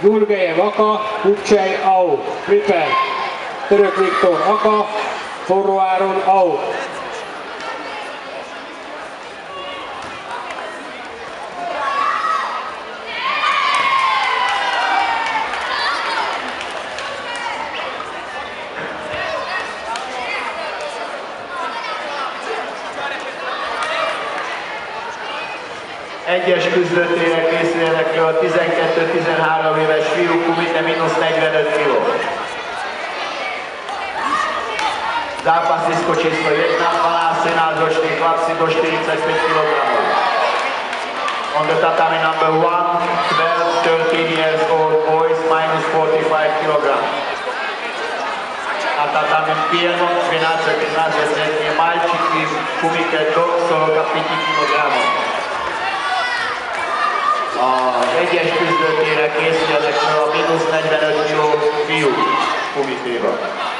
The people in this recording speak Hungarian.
Gurgejev Aka, Kupcsej out. Prepare. Török Viktor Aka, Forró Áron out. Egyes küzdőtére készüljenek ki a 12-13 éves fiúk, kumite -45 kg. Zápas číslo 1, 12 náročný chlapci do 45 kg. On the tatami number 1, 12, 13 years old boys, -45 kg. Na tatami 1, 12-13 letní mальчики, kumite do 45 kg. Az egyes küzdőtére készüljenek fel a -45 kg fiúk kumitéba.